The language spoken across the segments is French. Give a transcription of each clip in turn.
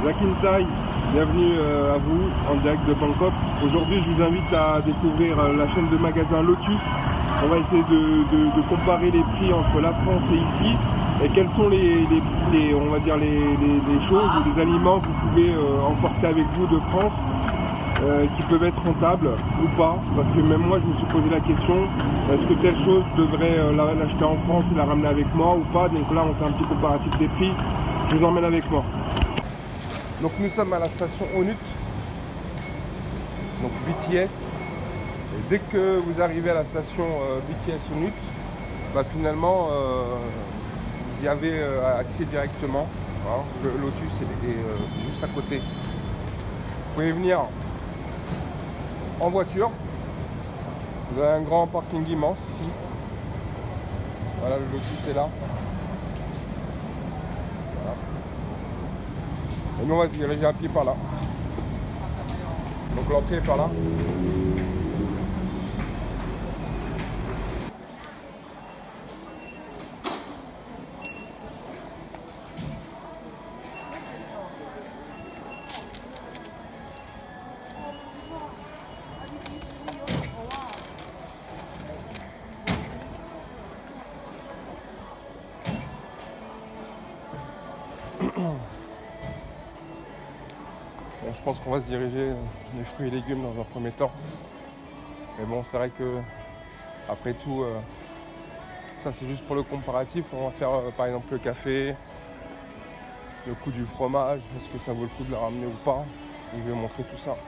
Zakintai, bienvenue à vous en direct de Bangkok. Aujourd'hui je vous invite à découvrir la chaîne de magasins Lotus. On va essayer de comparer les prix entre la France et ici et quels sont on va dire les choses ou les aliments que vous pouvez emporter avec vous de France qui peuvent être rentables ou pas, parce que même moi je me suis posé la question, est-ce que telle chose je devrais l'acheter en France et la ramener avec moi ou pas. Donc là on fait un petit comparatif des prix, je vous emmène avec moi. Donc nous sommes à la station Onut, donc BTS. Et dès que vous arrivez à la station BTS Onut, bah finalement vous y avez accès directement. Voilà, le Lotus est juste à côté. Vous pouvez venir en voiture. Vous avez un grand parking immense ici. Voilà, le Lotus est là. Voilà. Et nous on va se diriger à pied par là. Donc l'entrée est par là. Bon, je pense qu'on va se diriger les fruits et légumes dans un premier temps. Mais bon, c'est vrai que après tout, ça c'est juste pour le comparatif. On va faire par exemple le café, le coût du fromage, est-ce que ça vaut le coup de le ramener ou pas. Je vais montrer tout ça.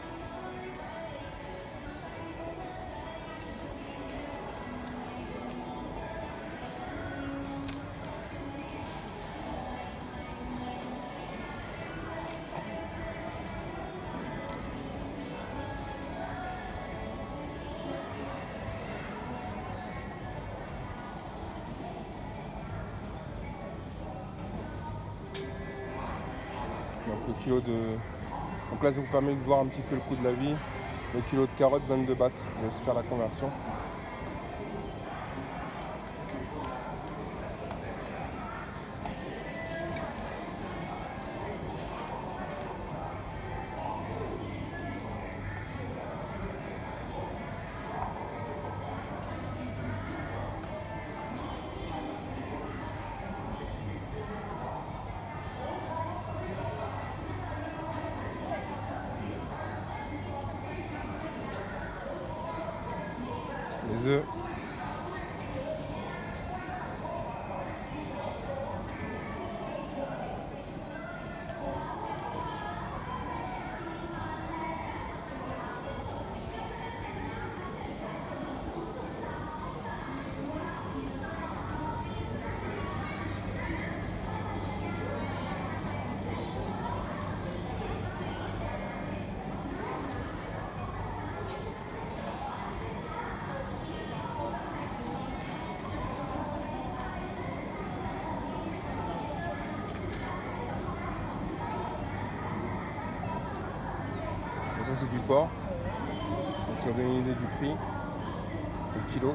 Donc le kilo de... Donc là ça vous permet de voir un petit peu le coût de la vie. Le kilo de carottes, 22 bahts. Je vais faire la conversion. Les œufs. Ça c'est du porc, donc ça donne une idée du prix, au kilo.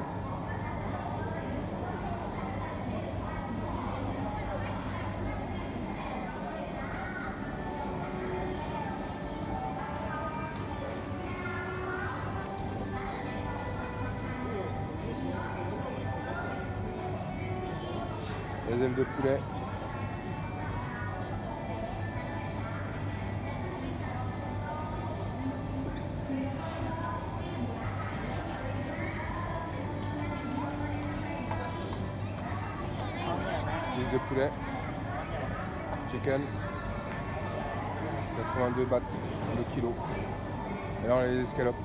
Les ailes de poulet. De poulet, chicken, 82 bahts le kilo. Et là on a les escalopes.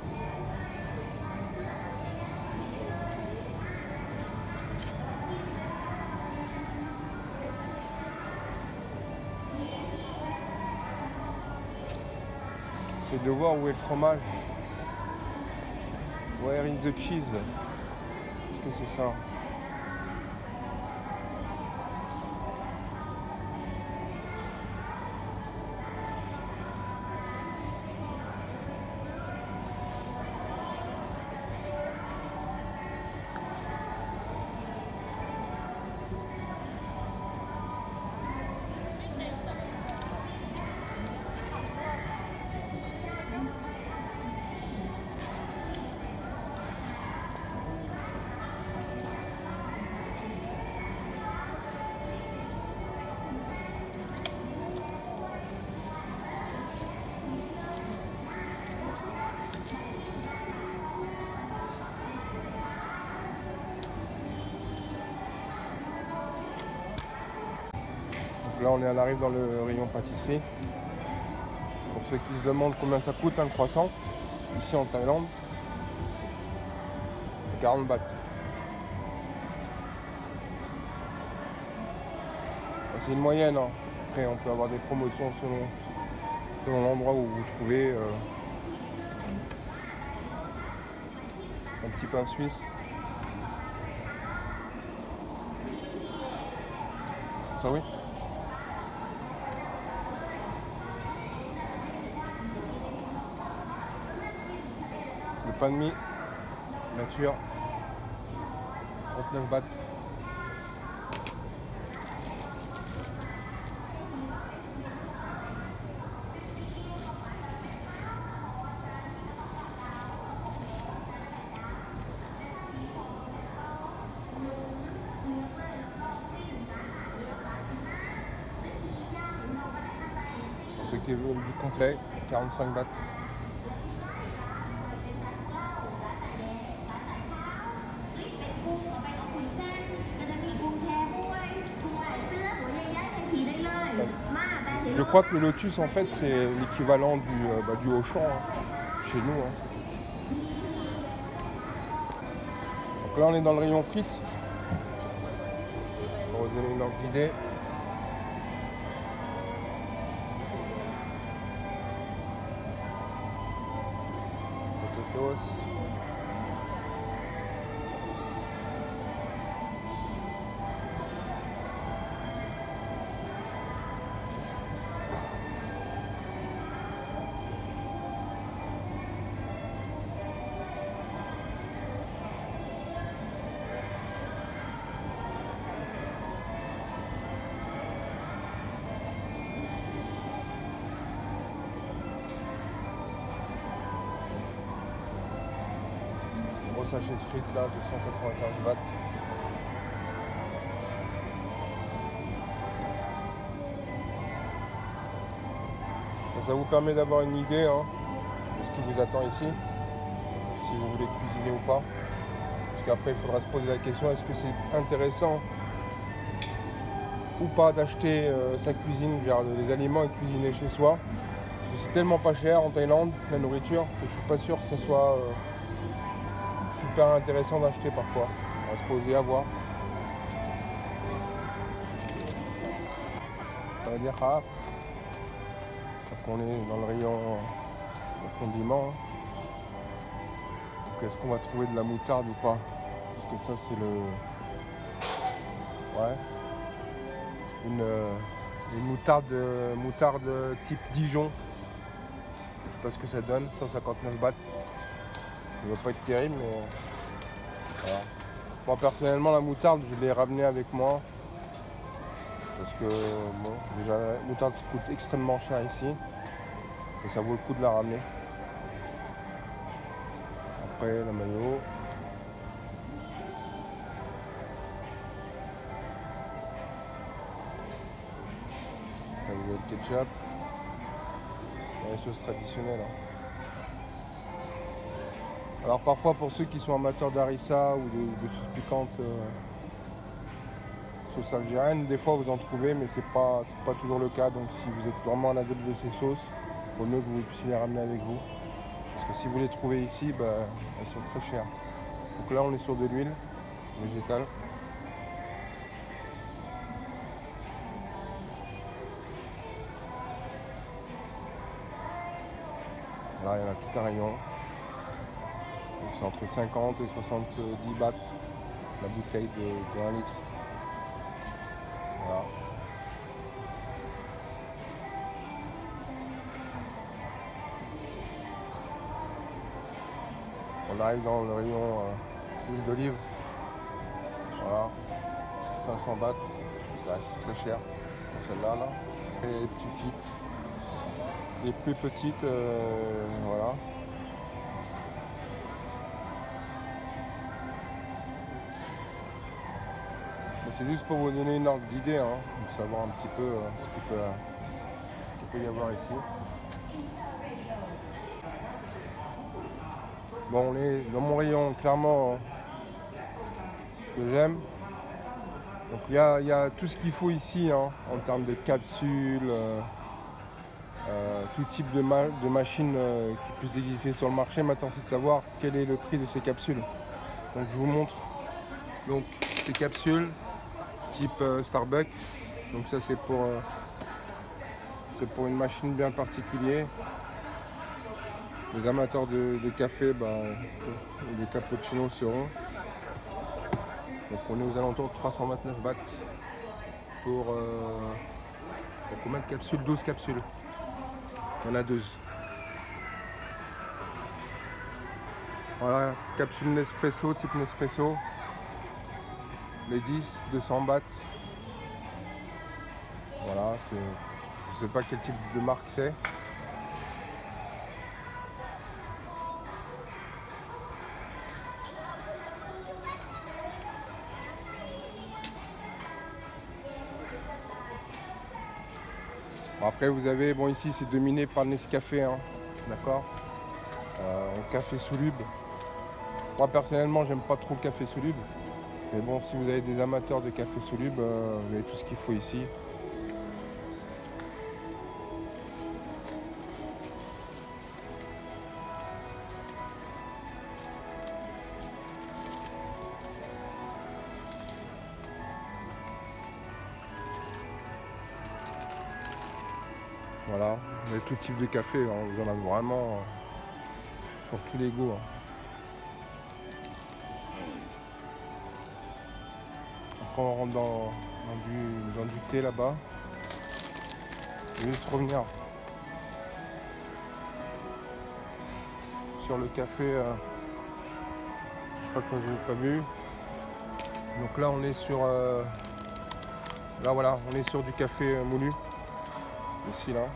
C'est de voir où est le fromage. Where is the cheese? Est-ce que c'est ça? Là on arrive dans le rayon pâtisserie. Pour ceux qui se demandent combien ça coûte un croissant, ici en Thaïlande, 40 bahts. C'est une moyenne, hein. Après on peut avoir des promotions selon l'endroit où vous vous trouvez. Un petit pain suisse. Ça oui. Le pain de mie nature, 39 bahts. Ceux qui veulent du complet, 45 bahts. Je crois que le lotus en fait c'est l'équivalent du Auchan hein, chez nous. Hein. Donc là on est dans le rayon frites. Pour vous donner une ordre d'idée. Sachet de frites là, 295 bahts. Ça vous permet d'avoir une idée hein, de ce qui vous attend ici, si vous voulez cuisiner ou pas. Parce qu'après il faudra se poser la question, est-ce que c'est intéressant ou pas d'acheter sa cuisine, genre des aliments et cuisiner chez soi. Parce que c'est tellement pas cher en Thaïlande, la nourriture, que je suis pas sûr que ce soit super intéressant d'acheter parfois. On va se poser à voir. Ça veut dire rare. Donc on est dans le rayon condiments. Est-ce qu'on va trouver de la moutarde ou pas? Parce que ça c'est le. Ouais. Une moutarde type Dijon. Je sais pas ce que ça donne, 159 bahts. Ça ne va pas être terrible, mais voilà. Moi personnellement la moutarde je l'ai ramenée avec moi. Parce que bon, déjà la moutarde coûte extrêmement cher ici. Et ça vaut le coup de la ramener. Après la mayo. Là, vous avez le ketchup. Et les sauces traditionnelles. Hein. Alors parfois pour ceux qui sont amateurs d'harissa ou de sauces piquantes, sauce algérienne, des fois vous en trouvez mais c'est pas toujours le cas. Donc si vous êtes vraiment un adepte de ces sauces, il vaut mieux que vous puissiez les ramener avec vous. Parce que si vous les trouvez ici, bah, elles sont très chères. Donc là on est sur de l'huile végétale. Là il y en a tout un rayon. C'est entre 50 et 70 bahts la bouteille de 1 litre. Voilà. On arrive dans le rayon huile d'olive. Voilà. 500 bahts. Ça reste très cher pour celle-là. Là. Et les petites. Les plus petites, voilà. C'est juste pour vous donner une ordre d'idée, hein, pour savoir un petit peu ce qu'il peut y avoir ici. Bon, on est dans mon rayon, clairement, ce que j'aime. Donc il y a tout ce qu'il faut ici hein, en termes de capsules, tout type de machines qui puissent exister sur le marché. Maintenant c'est de savoir quel est le prix de ces capsules. Donc je vous montre donc ces capsules type Starbucks. Donc ça c'est pour une machine bien particulière. Les amateurs de café ou de cappuccino seront. Donc on est aux alentours de 329 bahts pour combien de capsules? 12 capsules. Il y en a 12. Voilà, capsule Nespresso, type Nespresso. Les 10, 200 bahts. Voilà, je sais pas quel type de marque c'est. Après vous avez, bon ici c'est dominé par le Nescafé, hein, d'accord, café soluble. Moi personnellement j'aime pas trop le café soluble, mais bon si vous avez des amateurs de café soluble, vous avez tout ce qu'il faut ici. Voilà, vous avez tout type de café, hein, vous en avez vraiment pour tous les goûts. Hein. Après on rentre dans du thé là-bas. Je vais juste revenir sur le café, je crois que je n'ai pas vu. Donc là on est sur là voilà, on est sur du café moulu. Ici là,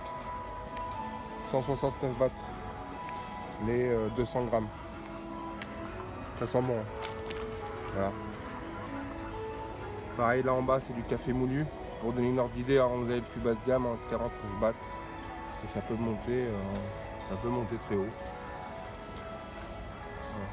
169 bahts les 200 grammes. Ça sent bon. Hein. Voilà. Pareil là en bas c'est du café moulu. Pour donner une ordre d'idée, hein, vous avez le plus bas de gamme, hein, 49 bahts. Et ça peut monter très haut. Voilà.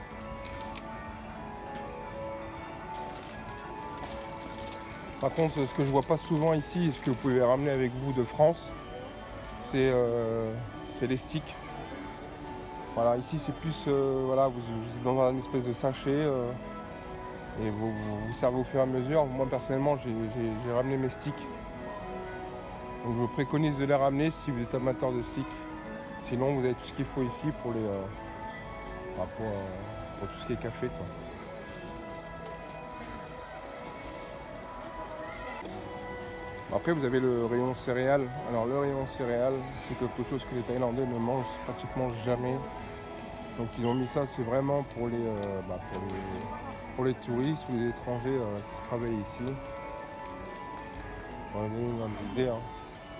Par contre, ce que je vois pas souvent ici, et ce que vous pouvez ramener avec vous de France, c'est les sticks. Voilà, ici c'est plus, voilà, vous êtes dans un espèce de sachet et vous servez au fur et à mesure. Moi personnellement, j'ai ramené mes sticks. Donc je vous préconise de les ramener si vous êtes amateur de sticks. Sinon, vous avez tout ce qu'il faut ici pour les, pour tout ce qui est café, quoi. Après vous avez le rayon céréales. Alors le rayon céréales, c'est quelque chose que les Thaïlandais ne mangent pratiquement jamais. Donc ils ont mis ça, c'est vraiment pour les touristes ou les étrangers qui travaillent ici. On a une idée. Hein.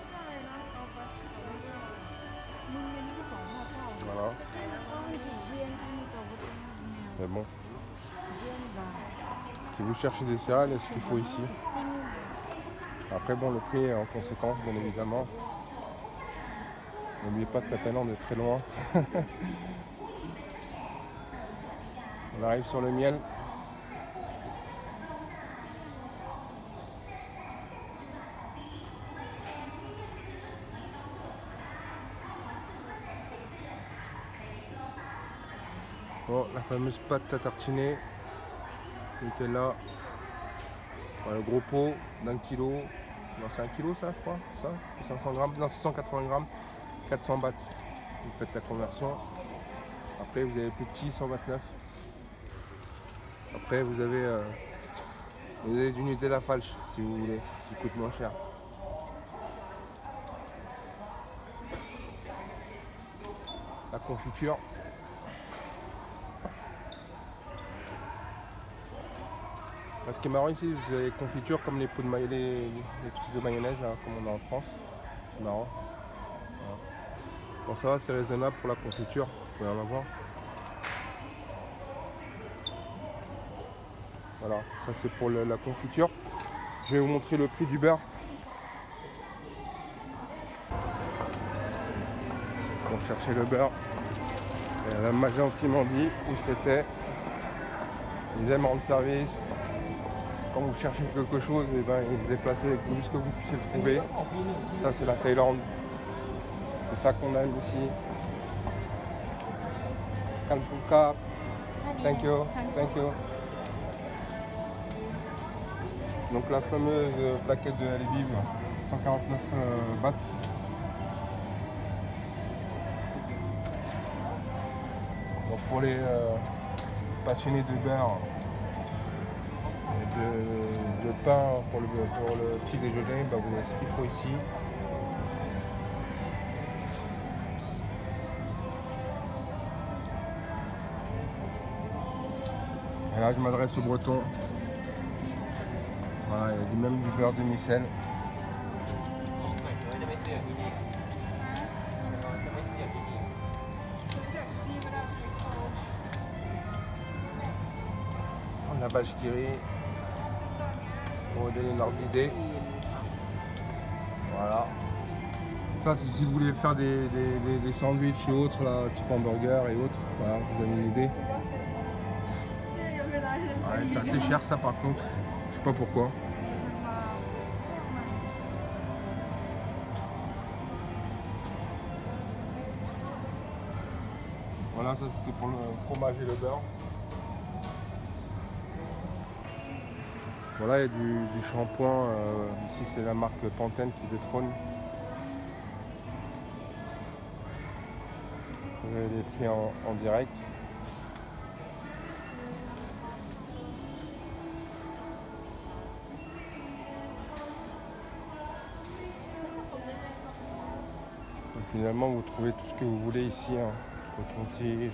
Voilà. Mais bon. Si vous cherchez des céréales, est-ce qu'il faut ici? Après bon, le prix est en conséquence bien évidemment. N'oubliez pas que la Thaïlande est très loin. On arrive sur le miel. Bon, la fameuse pâte à tartiner. Nutella. Le gros pot d'1 kilo. Non, c'est 1 kilo ça, je crois. Ça, 500 grammes. Non, c'est 180 grammes. 400 bahts. Vous faites la conversion. Après, vous avez plus petit, 129. Après, vous avez du Nutella Falch, si vous voulez, qui coûte moins cher. La confiture. Ce qui est marrant ici, vous avez confiture comme les pots de les trucs de mayonnaise, là, comme on a en France. C'est marrant. Voilà. Bon, ça va, c'est raisonnable pour la confiture. Vous pouvez en avoir. Voilà, ça c'est pour la confiture. Je vais vous montrer le prix du beurre. Pour chercher le beurre. Elle m'a gentiment dit où c'était. Ils aiment rendre service. quand vous cherchez quelque chose, et ben, il se déplace avec vous jusqu'à ce que vous puissiez le trouver. Ça, c'est la Thaïlande. C'est ça qu'on aime ici. Kalpuka. Thank you. Thank you. Donc la fameuse plaquette de Lviv, 149 bahts. Donc pour les passionnés de beurre et de pain pour le petit déjeuner, bah, vous avez ce qu'il faut ici. Et là je m'adresse aux Bretons. Voilà, il y a même du beurre demi-sel. La vache qui rit pour vous donner une ordre d'idée. Voilà. Ça, c'est si vous voulez faire des sandwichs et autres, là, type hamburger et autres. Voilà, je vous donne une idée. Ouais, c'est assez cher ça par contre. Je sais pas pourquoi. Voilà, ça c'était pour le fromage et le beurre. Voilà, il y a du shampoing. Ici, c'est la marque Pantene qui détrône. Vous avez les prix en direct. Donc, finalement, vous trouvez tout ce que vous voulez ici. Hein. Coton-tige.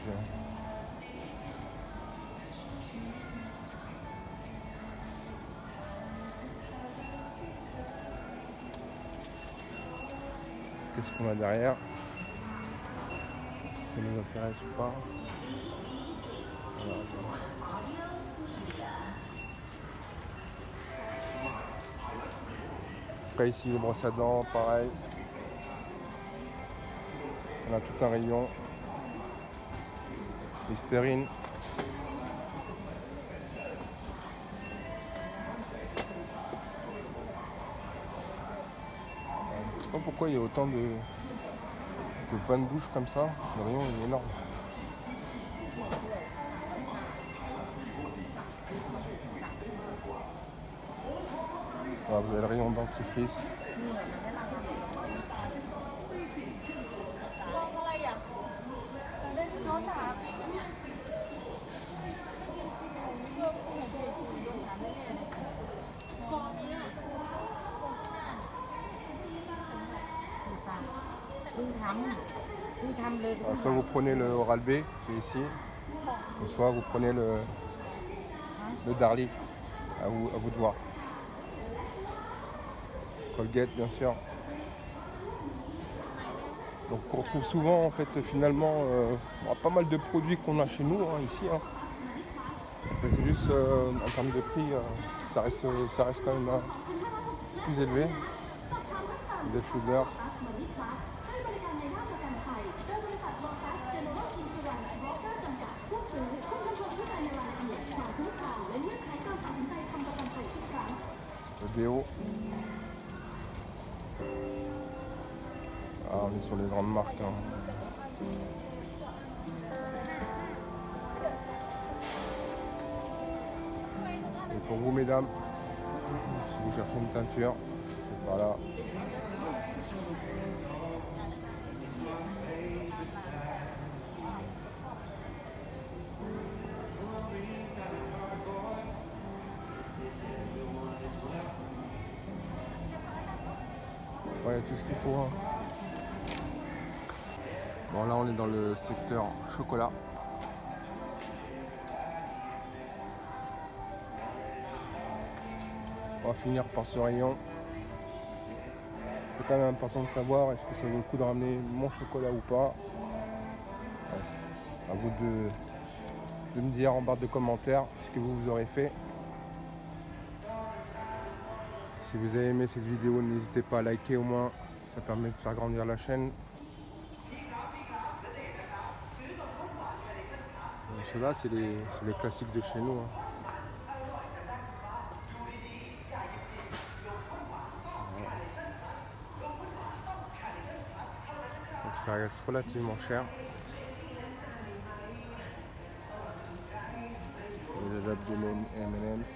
Qu'est-ce qu'on a derrière? Ça nous intéresse ou pas? Voilà. Après ici les brosses à dents, pareil. On a tout un rayon. Listerine. Je sais pas pourquoi il y a autant de bains de bouche comme ça. Le rayon est énorme. Voilà, vous avez le rayon dentifrice. Alors, soit vous prenez le Oral-B qui est ici, ou soit vous prenez le Darlie, à vous de voir. Colgate bien sûr. Donc on retrouve souvent en fait finalement pas mal de produits qu'on a chez nous hein, ici. Hein. C'est juste en termes de prix, ça reste quand même plus élevé. Des sugar. Le déo. Ah, on est sur les grandes marques. Hein. Et pour vous mesdames, si vous cherchez une teinture, voilà. Ouais, tout ce qu'il faut. Hein. Bon, là, on est dans le secteur chocolat. On va finir par ce rayon. C'est quand même important de savoir est-ce que ça vaut le coup de ramener mon chocolat ou pas. Ouais. À vous de me dire en barre de commentaires ce que vous aurez fait. Si vous avez aimé cette vidéo, n'hésitez pas à liker au moins, ça permet de faire grandir la chaîne. Ceux-là, c'est les classiques de chez nous. Hein. reste relativement cher. Les abdomen M&M's.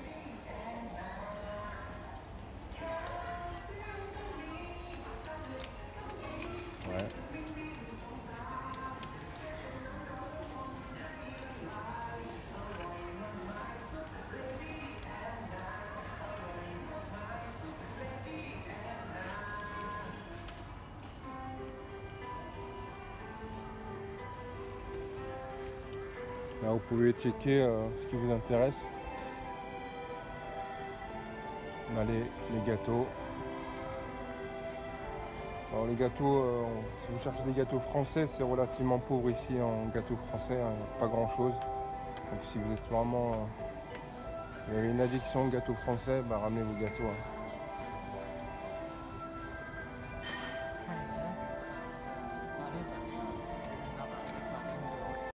Ouais. Là, vous pouvez checker ce qui vous intéresse. On a les gâteaux. Alors les gâteaux, si vous cherchez des gâteaux français, c'est relativement pauvre ici en gâteaux français, hein, pas grand chose. Donc si vous êtes vraiment, vous avez une addiction aux gâteaux français, bah, ramenez vos gâteaux. Hein.